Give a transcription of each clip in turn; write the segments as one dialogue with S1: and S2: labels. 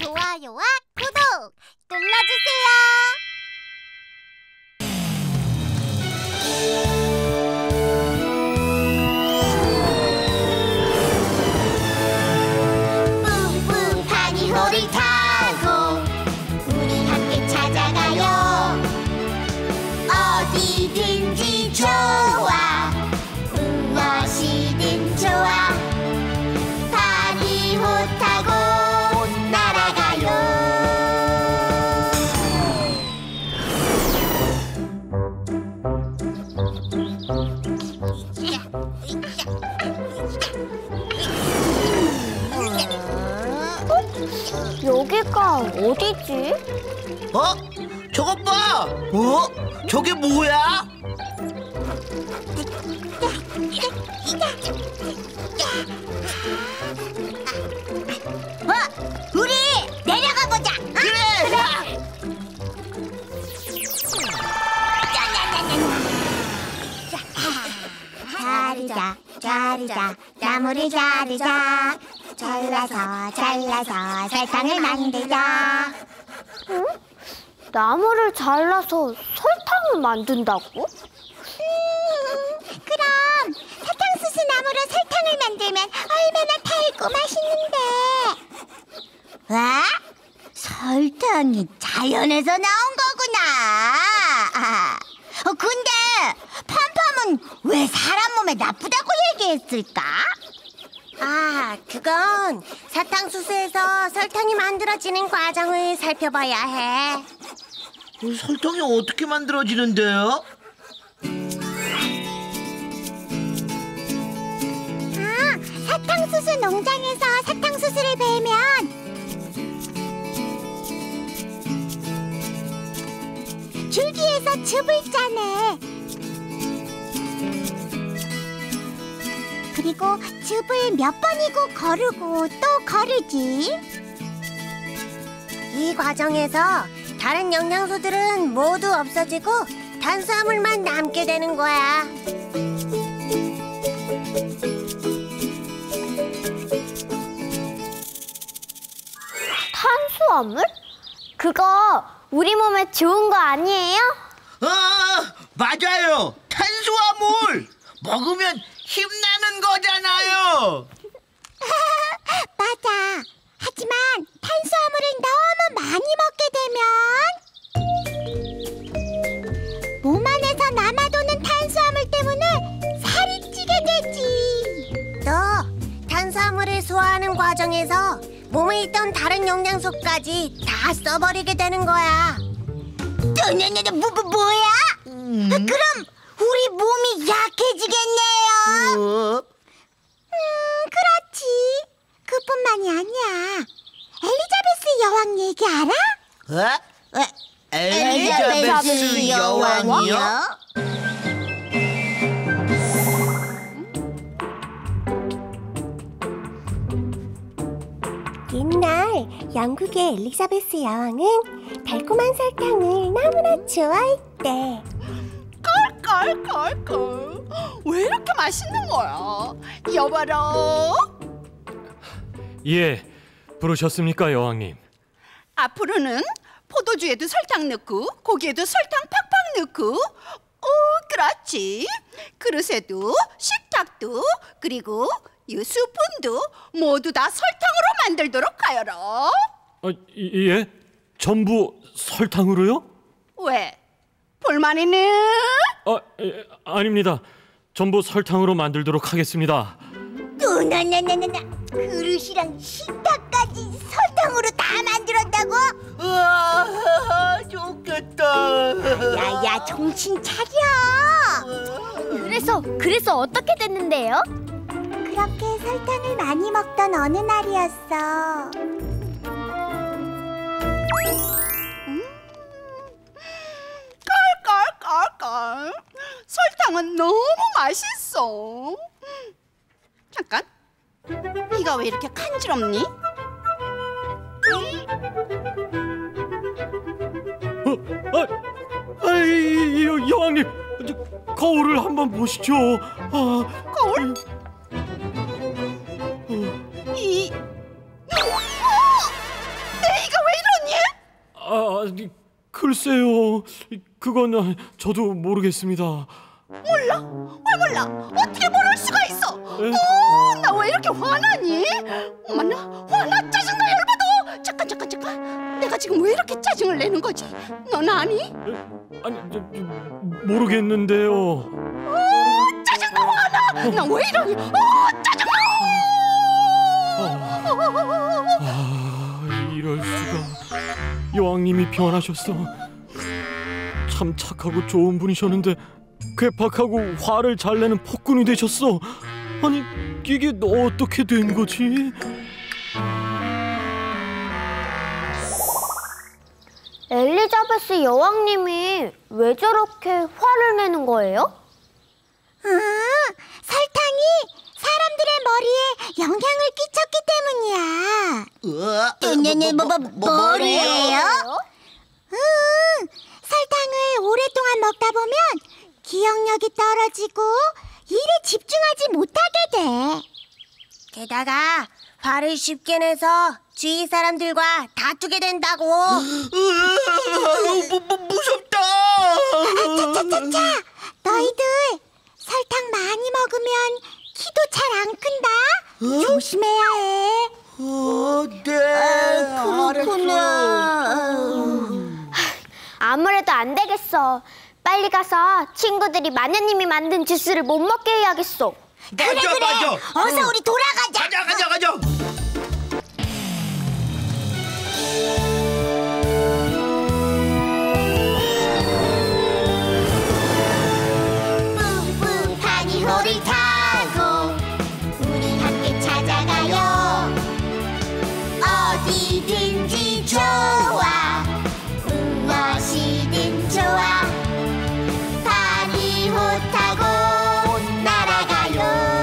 S1: 좋아요와 구독 눌러주세요. 뿡뿡 파니호를 타고 우리 함께 찾아가요. 어디든지 좋아, 무엇이든 좋아. 파니호 타고 날아가요.
S2: 여기가 어디지?
S3: 저것 봐! 저게 뭐야?
S1: 우리 내려가 보자.
S3: 그래!
S1: 자르자, 자르자, 나무를 자르자. 잘라서 설탕을 만들자.
S2: 응? 나무를 잘라서 설탕을 만든다고?
S1: 그럼 사탕수수 나무로 설탕을 만들면 얼마나 달고 맛있는데. 와? 설탕이 자연에서 나온 거구나. 근데 팜팜은 왜 사람 몸에 나쁘다고 얘기했을까? 그건 사탕수수에서 설탕이 만들어지는 과정을 살펴봐야 해.
S3: 설탕이 어떻게 만들어지는데요?
S1: 사탕수수 농장에서 사탕수수를 베면 줄기에서 즙을 짜내. 그리고 즙을 몇 번이고 거르고 또 거르지. 이 과정에서 다른 영양소들은 모두 없어지고 탄수화물만 남게 되는 거야.
S2: 탄수화물? 그거 우리 몸에 좋은 거 아니에요?
S3: 맞아요! 탄수화물! 먹으면 힘나는 거잖아요!
S1: 맞아. 하지만 탄수화물을 너무 많이 먹게 되면 몸 안에서 남아도는 탄수화물 때문에 살이 찌게 되지. 또 탄수화물을 소화하는 과정에서 몸에 있던 다른 영양소까지 다 써버리게 되는 거야. 뭐야? 그럼 우리 몸이 약해지겠네요. 그렇지. 그뿐만이 아니야. 엘리자베스 여왕 얘기 알아?
S3: 엘리자베스 여왕이요?
S1: 옛날 영국의 엘리자베스 여왕은 달콤한 설탕을 너무나 좋아했대.
S4: 껄껄껄껄. 왜 이렇게 맛있는 거야? 여봐라.
S5: 예, 부르셨습니까, 여왕님?
S4: 앞으로는 포도주에도 설탕 넣고 고기에도 설탕 팍팍 넣고 그렇지. 그릇에도 식탁도 그리고 이 스푼도 모두 다 설탕으로 만들도록 하여라.
S5: 예? 전부 설탕으로요?
S4: 왜? 불만이네?
S5: 아닙니다. 전부 설탕으로 만들도록 하겠습니다.
S1: 나나나나나 그릇이랑 식탁까지 설탕으로 다 만들었다고?
S3: 우와, 좋겠다.
S1: 야야, 정신 차려.
S2: 그래서 어떻게 됐는데요?
S1: 그렇게 설탕을 많이 먹던 어느 날이었어.
S4: 껄껄껄껄. 설탕은 너무 맛있어. 잠깐, 이가 왜 이렇게 간지럽니?
S5: 여왕님, 거울을 한번 보시죠.
S4: 거울? 내
S5: 글쎄요. 그건 저도 모르겠습니다.
S4: 몰라? 왜 몰라? 어떻게 모를 수가 있어?
S5: 에?
S4: 나 왜 이렇게 화나니? 어머나, 화나, 짜증나, 열받아. 잠깐. 내가 지금 왜 이렇게 짜증을 내는 거지? 넌 아니?
S5: 아니, 모르겠는데요.
S4: 짜증나, 화나. 나 왜 이러니? 짜증나.
S5: 이럴 수가. 여왕님이 변하셨어. 참 착하고 좋은 분이셨는데 괴팍하고 화를 잘 내는 폭군이 되셨어. 아니, 이게 어떻게 된 거지?
S2: 엘리자베스 여왕님이 왜 저렇게 화를 내는 거예요?
S1: 설탕이 사람들의 머리에 영향을 끼쳤기 때문이야. 머리예요? 설탕을 오랫동안 먹다 보면 기억력이 떨어지고 일에 집중하지 못하게 돼. 게다가 화를 쉽게 내서 주위 사람들과 다투게 된다고.
S3: 무섭다.
S1: 차차차차, 너희들 설탕 많이 먹으면 키도 잘 안 큰다. 조심해야 해.
S3: 네.
S1: 그렇구나.
S2: 아무래도 안 되겠어. 빨리 가서 친구들이 마녀님이 만든 주스를 못 먹게 해야겠어.
S3: 맞아.
S1: 어서 우리 돌아가자.
S3: 가자.
S1: 뿡뿡 파니호를 타고 우리 함께 찾아가요. 어디든지 좋아, 무엇이든 좋아. 파니호 타고 날아가요.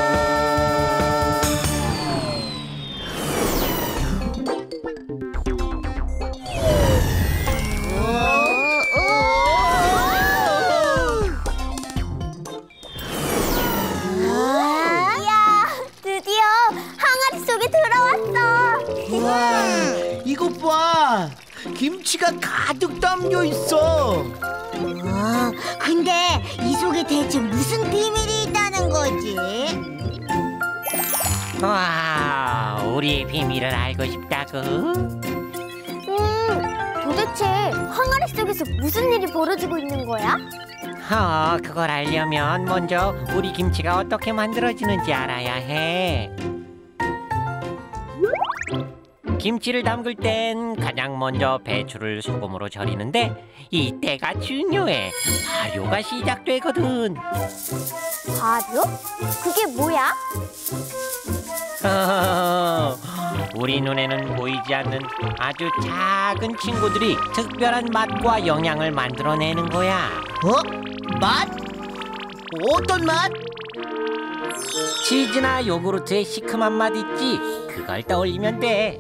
S2: 이야, 드디어 항아리 속에 들어왔어.
S3: 와, 이것 봐. 김치가 가득 담겨 있어.
S1: 근데 이 속에 대체 무슨 비밀이 있다는 거지?
S6: 와, 우리의 비밀을 알고 싶다고?
S2: 도대체 항아리 속에서 무슨 일이 벌어지고 있는 거야?
S6: 그걸 알려면 먼저 우리 김치가 어떻게 만들어지는지 알아야 해. 김치를 담글 땐 가장 먼저 배추를 소금으로 절이는데 이때가 중요해. 발효가 시작되거든.
S2: 발효? 그게 뭐야?
S6: 우리 눈에는 보이지 않는 아주 작은 친구들이 특별한 맛과 영양을 만들어내는 거야.
S3: 맛? 어떤 맛?
S6: 치즈나 요구르트의 시큼한 맛 있지? 그걸 떠올리면 돼.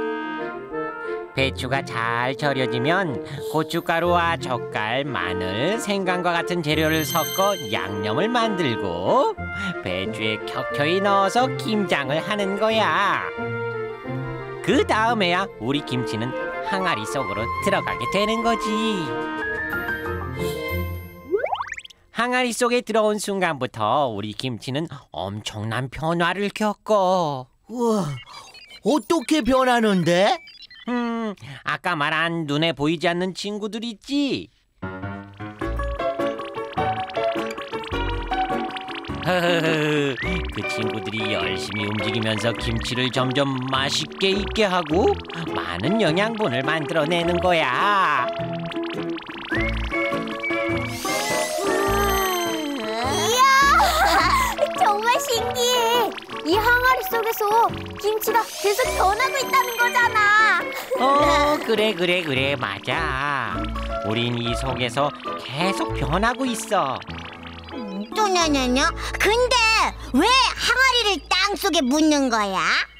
S6: 배추가 잘 절여지면 고춧가루와 젓갈, 마늘, 생강과 같은 재료를 섞어 양념을 만들고 배추에 켜켜이 넣어서 김장을 하는 거야. 그 다음에야 우리 김치는 항아리 속으로 들어가게 되는 거지. 항아리 속에 들어온 순간부터 우리 김치는 엄청난 변화를 겪어.
S3: 우와, 어떻게 변하는데?
S6: 아까 말한 눈에 보이지 않는 친구들 있지? 그 친구들이 열심히 움직이면서 김치를 점점 맛있게 익게 하고 많은 영양분을 만들어내는 거야.
S2: 정말 신기해. 이 항아리 속에서 김치가 계속 변하고 있다는 거잖아.
S6: 그래, 맞아. 우린 이 속에서 계속 변하고 있어.
S1: 또냐냐냐? 근데 왜 항아리를 땅 속에 묻는 거야?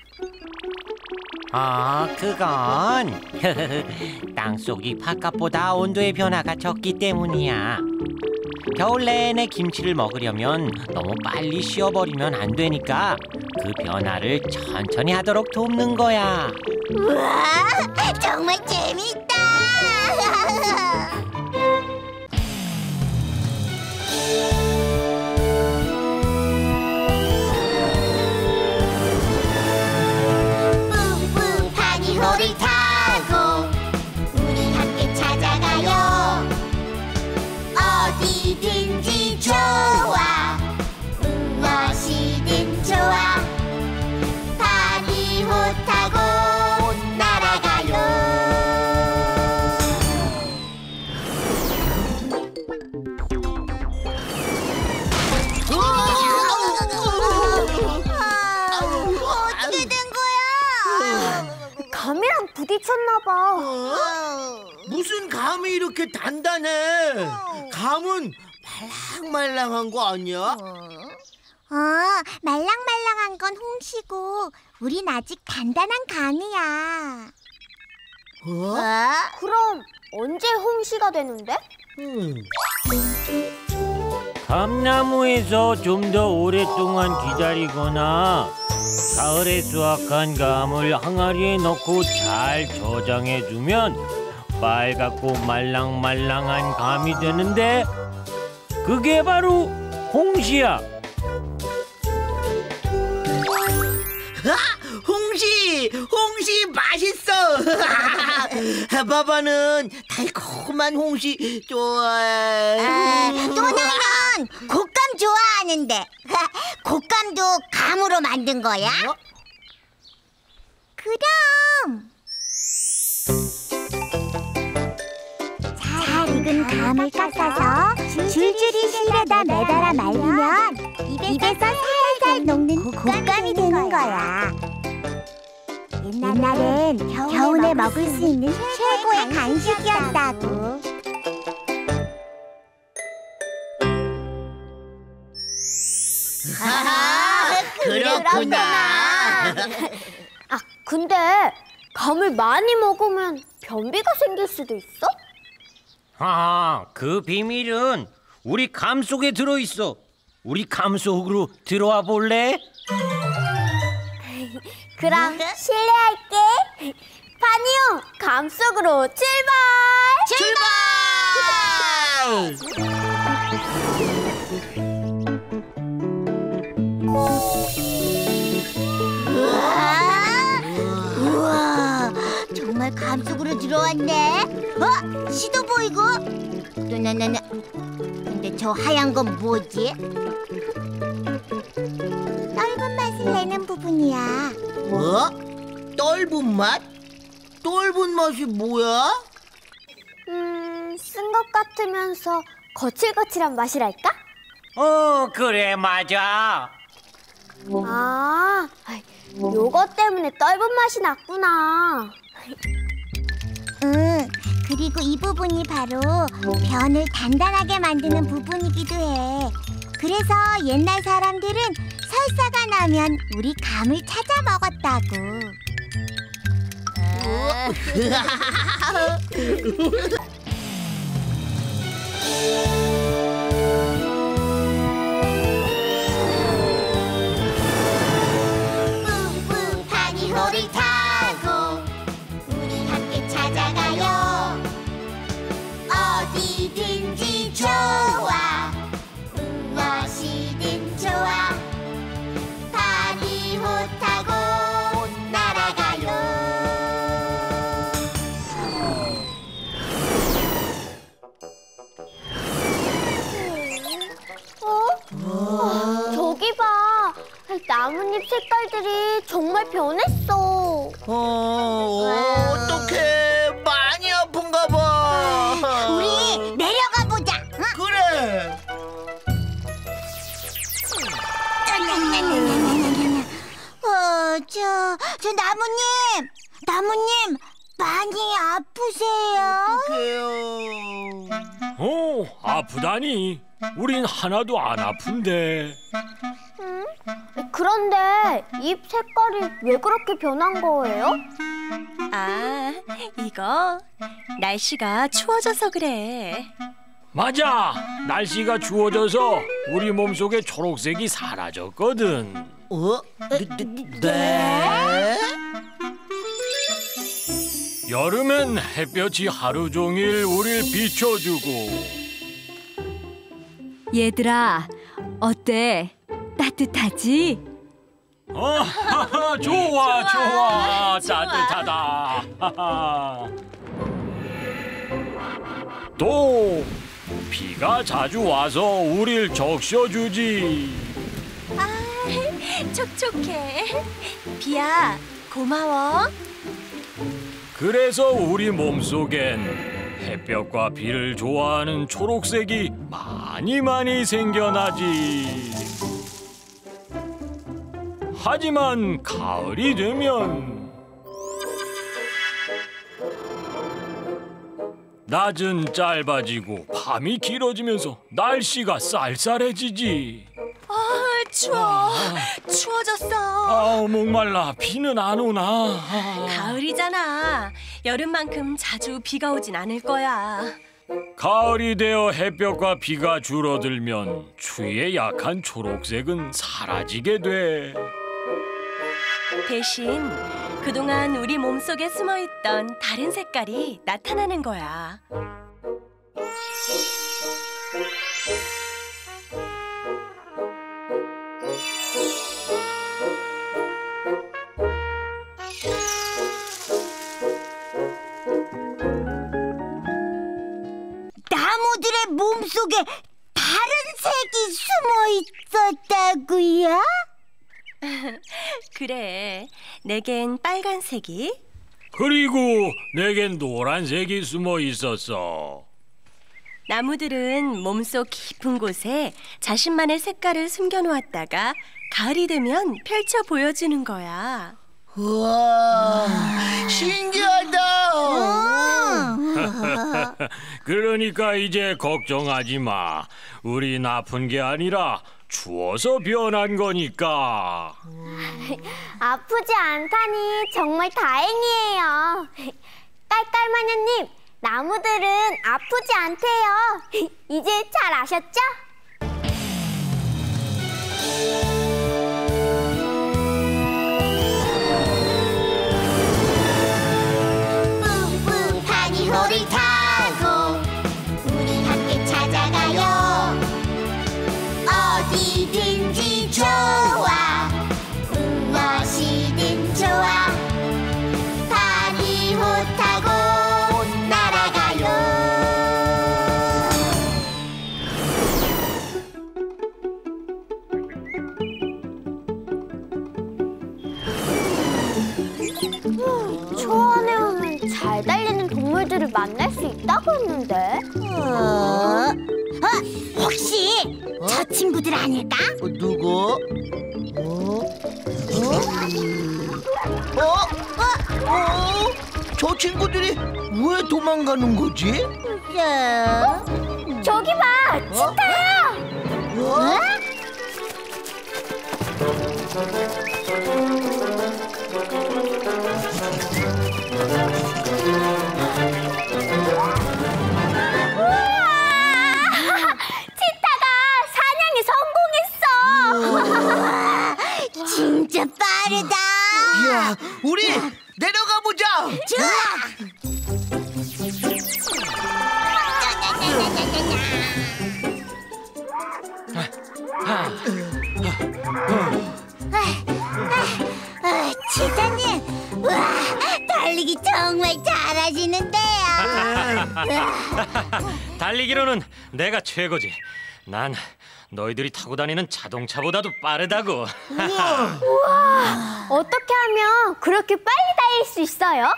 S6: 그건 땅속이 바깥보다 온도의 변화가 적기 때문이야. 겨울 내내 김치를 먹으려면 너무 빨리 쉬어버리면 안 되니까 그 변화를 천천히 하도록 돕는 거야.
S1: 우와, 정말 재밌다.
S2: 다쳤나 봐.
S3: 무슨 감이 이렇게 단단해? 감은 말랑말랑한 거 아니야?
S1: 말랑말랑한 건 홍시고 우린 아직 단단한 감이야.
S2: 그럼 언제 홍시가 되는데?
S6: 감나무에서 좀 더 오랫동안 기다리거나 가을에 수확한 감을 항아리에 넣고 잘 저장해 두면 빨갛고 말랑말랑한 감이 되는데 그게 바로 홍시야.
S3: 홍시 맛있어. 바바는 달콤한 홍시 좋아해.
S1: 또나는 곶감 좋아하는데 곶감도 감으로 만든 거야? 그럼 잘 익은 감을 깎아서 줄줄이 실에다 매달아 말리면 입에서 살살 녹는 곶감이 되는 거야. 옛날엔 겨울에 먹을 수 있는 최고의 간식이었다고.
S3: 그렇구나.
S2: 아, 근데 감을 많이 먹으면 변비가 생길 수도 있어?
S6: 그 비밀은 우리 감 속에 들어있어. 우리 감 속으로 들어와 볼래?
S2: 그럼 실례할게. 파니 형, 감 속으로 출발!
S1: 우와, 정말 감 속으로 들어왔네. 시도 보이고. 나나나나. 근데 저 하얀 건 뭐지? 떫은 맛을 내는 부분이야.
S3: 뭐? 떫은 맛? 떫은 맛이 뭐야?
S2: 쓴 것 같으면서 거칠거칠한 맛이랄까?
S6: 그래 맞아.
S2: 아, 요거 때문에 떫은 맛이 났구나.
S1: 그리고 이 부분이 바로 변을 단단하게 만드는 부분이기도 해. 그래서 옛날 사람들은 설사가 나면 우리 감을 찾아 먹었다고. 뿡뿡 파니호를 타고 우리 함께 찾아가요. 어디든지 좋아, 무엇이든 좋아. 파니호 타고 날아가요.
S2: 저기 봐. 나뭇잎 색깔들이 정말 변했어.
S3: 어떡해. 많이 아픈가 봐.
S1: 우리 내려가 보자.
S3: 그래.
S1: 저 나무님 많이 아프세요?
S3: 어떡해요.
S5: 아프다니. 우린 하나도 안 아픈데.
S2: 그런데 잎 색깔이 왜 그렇게 변한 거예요?
S7: 아, 이거 날씨가 추워져서 그래.
S5: 맞아. 날씨가 추워져서 우리 몸속에 초록색이 사라졌거든.
S3: 네?
S5: 여름엔 햇볕이 하루 종일 우릴 비춰주고.
S7: 얘들아, 어때? 따뜻하지?
S5: 좋아. 따뜻하다. 또 비가 자주 와서 우릴 적셔주지.
S7: 촉촉해. 비야, 고마워.
S5: 그래서 우리 몸속엔 햇볕과 비를 좋아하는 초록색이 많이 생겨나지. 하지만 가을이 되면 낮은 짧아지고 밤이 길어지면서 날씨가 쌀쌀해지지.
S7: 추워졌어.
S5: 목말라. 비는 안 오나?
S7: 가을이잖아. 여름만큼 자주 비가 오진 않을 거야.
S5: 가을이 되어 햇볕과 비가 줄어들면 추위에 약한 초록색은 사라지게 돼.
S7: 대신 그동안 우리 몸속에 숨어있던 다른 색깔이 나타나는 거야.
S1: 나무들의 몸속에 다른 색이 숨어 있었다고요?
S7: 그래, 내겐 빨간색이,
S5: 그리고 내겐 노란색이 숨어 있었어.
S7: 나무들은 몸속 깊은 곳에 자신만의 색깔을 숨겨놓았다가 가을이 되면 펼쳐 보여주는 거야.
S3: 우와, 신기하다.
S5: 그러니까 이제 걱정하지 마. 우린 아픈 게 아니라 추워서 변한 거니까.
S2: 아프지 않다니 정말 다행이에요. 깔깔마녀님, 나무들은 아프지 않대요. 이제 잘 아셨죠?
S1: 뿡뿡 파니호를 타고 우리 함께 찾아가요. 어디든지 좋아, 무엇이든 좋아. 파니호 타고 날아가요.
S2: 초원에 오면 잘 달리는 동물들을 만날 수 있다고 했는데.
S1: 혹시 저 친구들 아닐까?
S3: 누구? 저 친구들이 왜 도망가는 거지?
S2: 저기 봐, 치타야! 치타가 사냥에 성공했어.
S1: 진짜 빠르다.
S3: 이야, 우리 내려가 보자.
S1: 치타님, 와, 달리기 정말 잘하시는데요.
S5: 달리기로는 내가 최고지. 난 너희들이 타고 다니는 자동차보다도 빠르다고.
S2: 어떻게 하면 그렇게 빨리 달릴 수 있어요?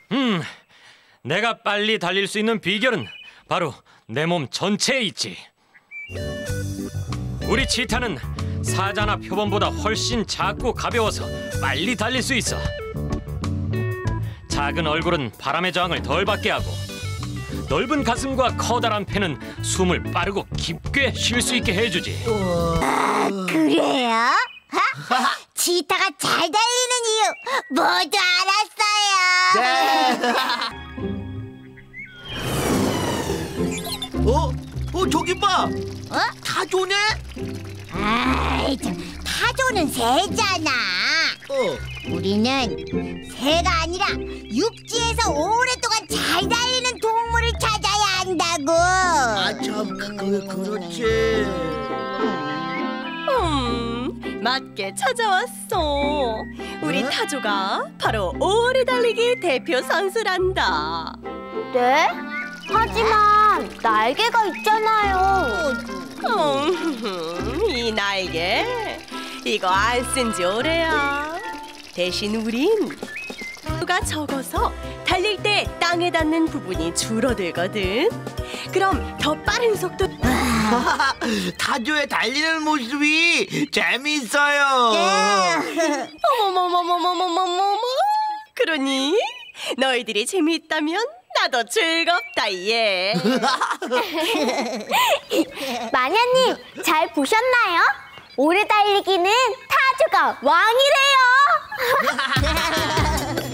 S5: 내가 빨리 달릴 수 있는 비결은 바로 내 몸 전체에 있지. 우리 치타는 사자나 표범보다 훨씬 작고 가벼워서 빨리 달릴 수 있어. 작은 얼굴은 바람의 저항을 덜 받게 하고, 넓은 가슴과 커다란 폐는 숨을 빠르고 깊게 쉴 수 있게 해주지.
S1: 그래요? 치타가 잘 달리는 이유 모두 알았어요.
S3: 저기 봐.
S1: 어?
S3: 타조네?
S1: 아이, 타조는 새잖아. 우리는 새가 아니라 육지에서 오랫동안 잘 달리는 동물을 찾아야 한다고.
S3: 참, 그렇지.
S7: 맞게 찾아왔어. 우리 타조가 바로 오래 달리기 대표 선수란다.
S2: 네? 하지만 날개가 있잖아요.
S7: 이 날개 이거 안 쓴 지 오래야. 대신 우린 가 적어서 달릴 때 땅에 닿는 부분이 줄어들거든. 그럼 더 빠른 속도.
S3: 타조의 달리는 모습이 재밌어요.
S7: 어머머머머머머머머. 그러니 너희들이 재미있다면 나도 즐겁다 예.
S2: 마녀님, 잘 보셨나요? 오래 달리기는 타조가 왕이래요.